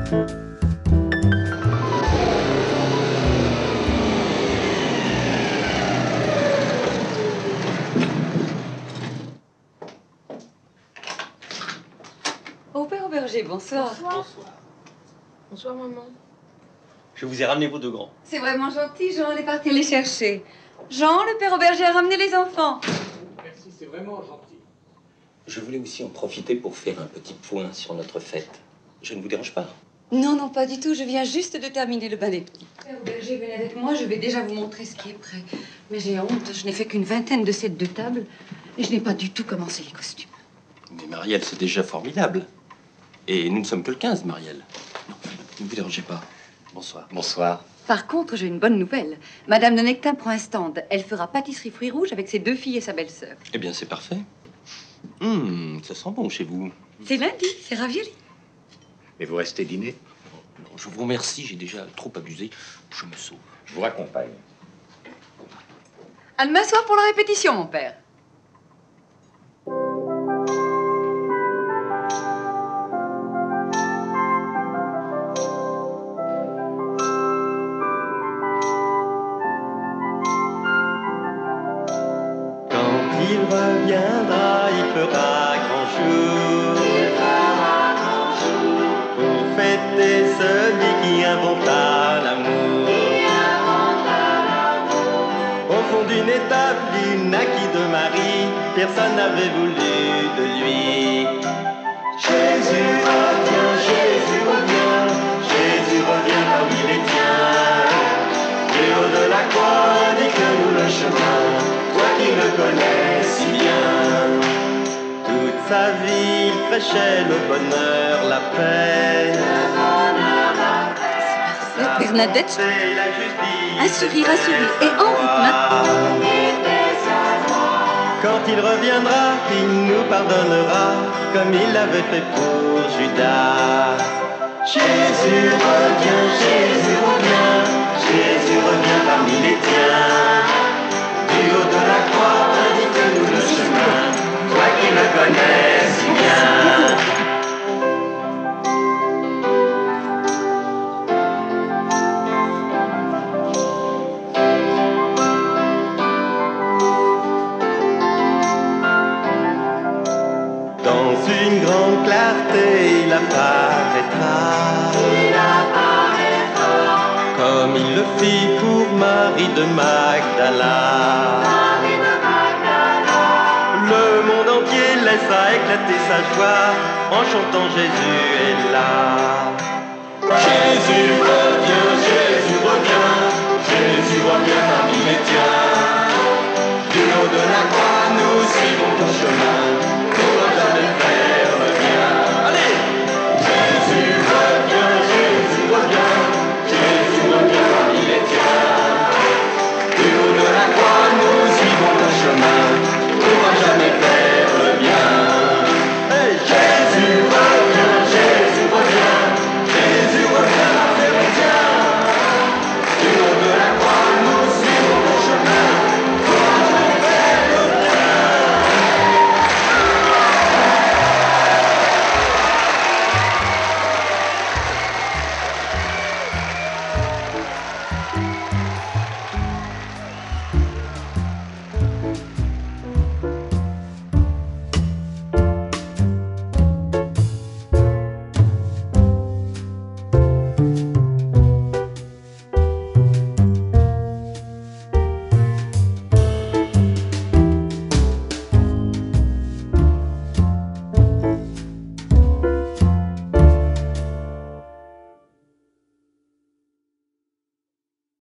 Oh, Père Auberger, bonsoir. Bonsoir. Bonsoir, maman. Je vous ai ramené vos deux grands. C'est vraiment gentil, Jean, elle est partie les chercher. Jean, le Père Auberger a ramené les enfants. Merci, c'est vraiment gentil. Je voulais aussi en profiter pour faire un petit point sur notre fête. Je ne vous dérange pas? Non, non, pas du tout. Je viens juste de terminer le bain des petits. Père Auberger, venez avec moi. Je vais déjà vous montrer ce qui est prêt. Mais j'ai honte. Je n'ai fait qu'une vingtaine de sets de table et je n'ai pas du tout commencé les costumes. Mais Marielle, c'est déjà formidable. Et nous ne sommes que le 15, Marielle. Non, ne vous dérangez pas. Bonsoir. Bonsoir. Par contre, j'ai une bonne nouvelle. Madame de Nectin prend un stand. Elle fera pâtisserie fruits rouges avec ses deux filles et sa belle-sœur. Eh bien, c'est parfait. Ça sent bon chez vous. C'est lundi, c'est ravioli. Et vous restez dîner? Non, je vous remercie, j'ai déjà trop abusé. Je me sauve. Je vous raccompagne. À demain soir pour la répétition, mon père. Quand il reviendra, il fera grand jour. Pour fêter celui qui inventa l'amour. Au fond d'une étable, il naquit de Marie. Personne n'avait voulu de lui. Jésus revient, Jésus revient. Jésus revient parmi les tiens. Du haut de la croix, indique-nous le chemin. Toi qui le connais si bien. Toute sa vie, il prêchait le bonheur, la paix. La Bernadette, C'est la justice. un sourire, et en route maintenant. Quand il reviendra, il nous pardonnera, comme il l'avait fait pour Judas. Jésus revient, Jésus revient, Jésus revient parmi les tiens. Du haut de la croix, indique-nous le chemin, toi qui le connais si bien. Dans une grande clarté, il apparaîtra. Comme il le fit pour Marie de Magdala. Le monde entier laissa éclater sa joie en chantant Jésus est là.